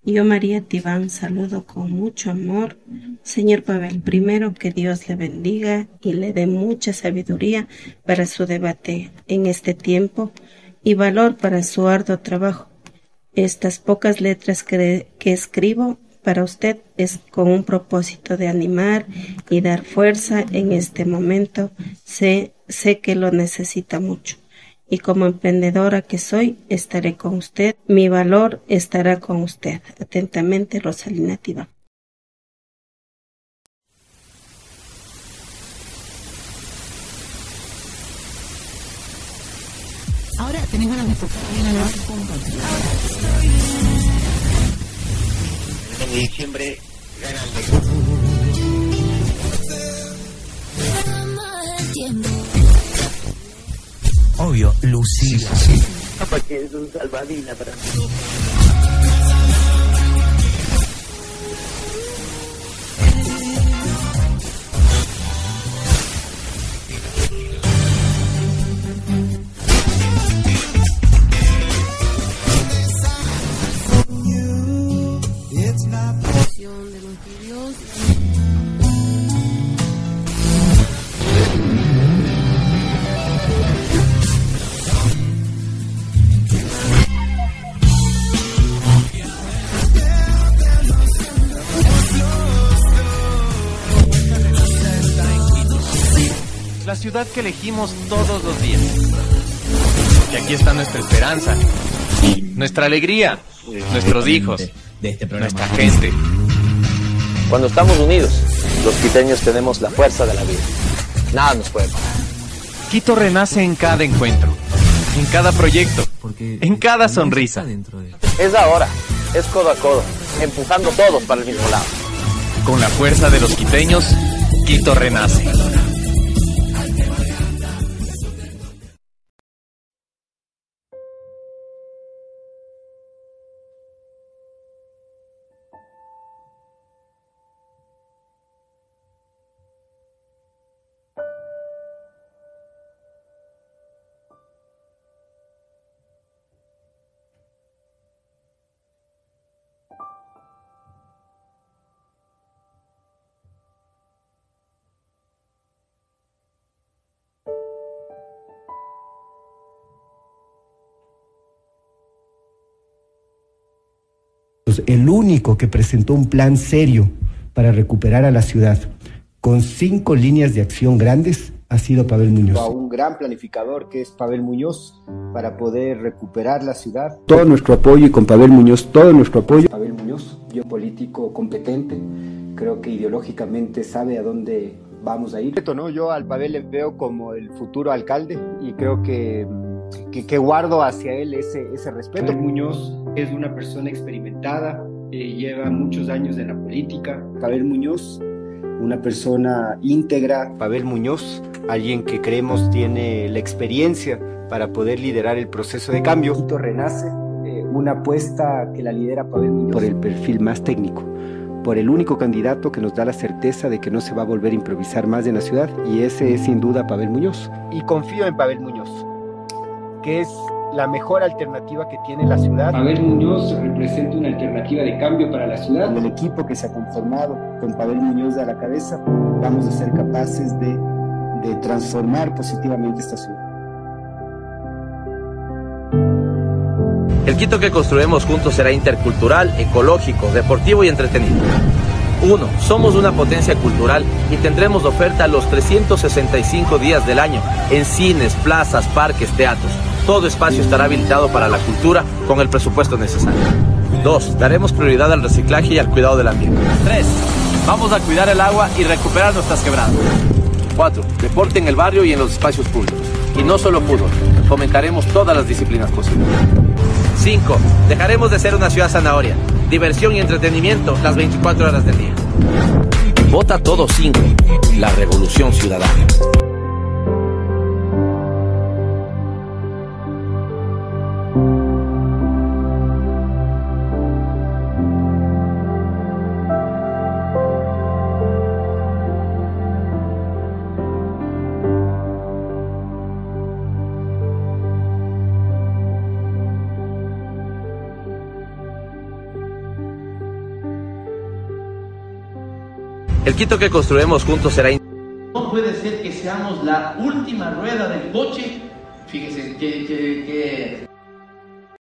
Yo, María Tibán, saludo con mucho amor. Señor Pavel I, que Dios le bendiga y le dé mucha sabiduría para su debate en este tiempo y valor para su arduo trabajo. Estas pocas letras que escribo para usted es con un propósito de animar y dar fuerza en este momento. Sé que lo necesita mucho. Y como emprendedora que soy, estaré con usted. Mi valor estará con usted. Atentamente, Rosalina Tibán. Ahora tenés ganas de tocar bien al de diciembre gana el Obvio, Lucía. Sí. Porque es un salvadina para mí. de los vídeos. La ciudad que elegimos todos los días. Y aquí está nuestra esperanza, nuestra alegría, nuestros hijos, nuestra gente. Cuando estamos unidos, los quiteños tenemos la fuerza de la vida. Nada nos puede parar. Quito renace en cada encuentro, en cada proyecto, en cada sonrisa. Es ahora, es codo a codo, empujando todos para el mismo lado. Con la fuerza de los quiteños, Quito renace. El único que presentó un plan serio para recuperar a la ciudad, con 5 líneas de acción grandes, ha sido Pavel Muñoz. A un gran planificador que es Pavel Muñoz para poder recuperar la ciudad. Todo nuestro apoyo y con Pavel Muñoz, todo nuestro apoyo. Pavel Muñoz, biopolítico competente, creo que ideológicamente sabe a dónde vamos a ir. ¿No? Yo al Pavel le veo como el futuro alcalde y creo que guardo hacia él ese respeto. Pavel Muñoz es una persona experimentada, lleva muchos años en la política. Pavel Muñoz, una persona íntegra. Pavel Muñoz, alguien que creemos tiene la experiencia para poder liderar el proceso de cambio. Quito renace, una apuesta que la lidera Pavel Muñoz. Por el perfil más técnico, por el único candidato que nos da la certeza de que no se va a volver a improvisar más en la ciudad, y ese es sin duda Pavel Muñoz. Y confío en Pavel Muñoz, que es la mejor alternativa que tiene la ciudad. Pavel Muñoz representa una alternativa de cambio para la ciudad. Con el equipo que se ha conformado, con Pavel Muñoz a la cabeza, vamos a ser capaces de transformar positivamente esta ciudad. El Quito que construiremos juntos será intercultural, ecológico, deportivo y entretenido. 1. Somos una potencia cultural y tendremos oferta los 365 días del año en cines, plazas, parques, teatros. Todo espacio estará habilitado para la cultura con el presupuesto necesario. 2. Daremos prioridad al reciclaje y al cuidado del ambiente. 3. Vamos a cuidar el agua y recuperar nuestras quebradas. 4. Deporte en el barrio y en los espacios públicos. Y no solo fútbol, fomentaremos todas las disciplinas posibles. 5. Dejaremos de ser una ciudad zanahoria. Diversión y entretenimiento las 24 horas del día. Vota todo 5. La revolución ciudadana. El Quito que construiremos juntos será... No puede ser que seamos la última rueda del coche. Fíjese que